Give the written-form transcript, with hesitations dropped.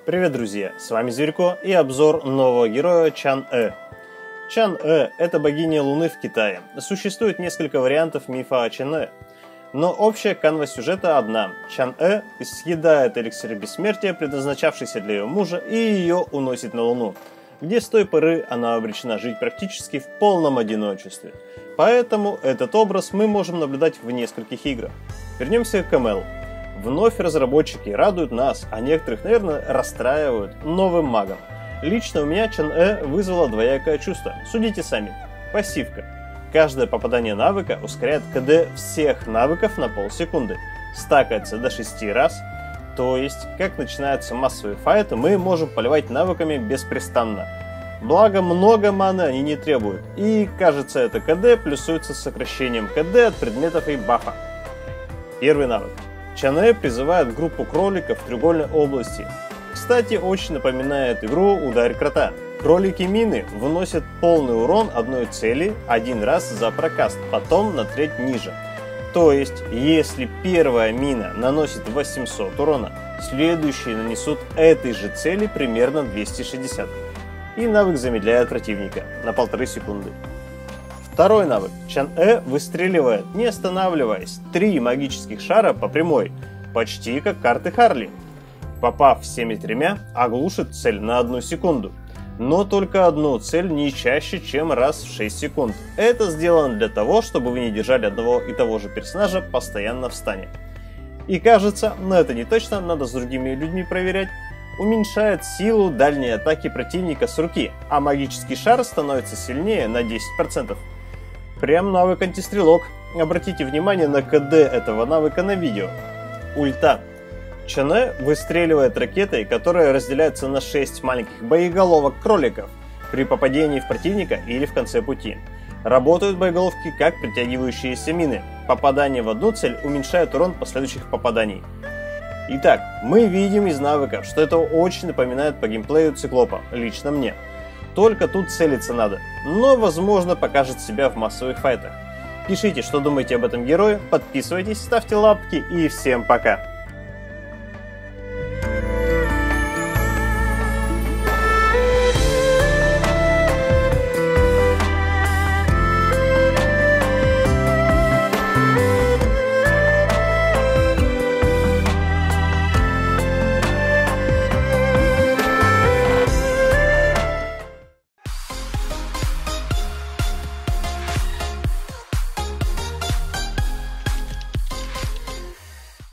Привет, друзья! С вами Зверько и обзор нового героя Чан-Э. Чан-Э – это богиня Луны в Китае. Существует несколько вариантов мифа о Чан-Э. Но общая канва сюжета одна. Чан-Э съедает эликсир бессмертия, предназначавшийся для ее мужа, и ее уносит на Луну, где с той поры она обречена жить практически в полном одиночестве. Поэтому этот образ мы можем наблюдать в нескольких играх. Вернемся к ML. Вновь разработчики радуют нас, а некоторых, наверное, расстраивают новым магом. Лично у меня Чан-Э вызвало двоякое чувство. Судите сами. Пассивка. Каждое попадание навыка ускоряет КД всех навыков на полсекунды. Стакается до 6 раз. То есть, как начинаются массовые файты, мы можем поливать навыками беспрестанно. Благо, много маны они не требуют. И, кажется, это КД плюсуется с сокращением КД от предметов и бафа. Первый навык. Чан-Э призывает группу кроликов в треугольной области. Кстати, очень напоминает игру «Ударь крота». Кролики-мины вносят полный урон одной цели один раз за прокаст, потом на треть ниже. То есть, если первая мина наносит 800 урона, следующие нанесут этой же цели примерно 260. И навык замедляет противника на 1,5 секунды. Второй навык. Чан-Э выстреливает, не останавливаясь, 3 магических шара по прямой, почти как карты Харли. Попав всеми тремя, оглушит цель на 1 секунду. Но только одну цель не чаще, чем раз в 6 секунд. Это сделано для того, чтобы вы не держали одного и того же персонажа постоянно в стане. И кажется, но это не точно, надо с другими людьми проверять, уменьшает силу дальней атаки противника с руки, а магический шар становится сильнее на 10%. Прям навык антистрелок. Обратите внимание на КД этого навыка на видео. Ульта. Чан-Э выстреливает ракетой, которая разделяется на 6 маленьких боеголовок кроликов при попадении в противника или в конце пути. Работают боеголовки как притягивающиеся мины. Попадание в одну цель уменьшает урон последующих попаданий. Итак, мы видим из навыков, что это очень напоминает по геймплею Циклопа, лично мне. Только тут целиться надо, но возможно покажет себя в массовых файтах. Пишите, что думаете об этом герое, подписывайтесь, ставьте лапки и всем пока!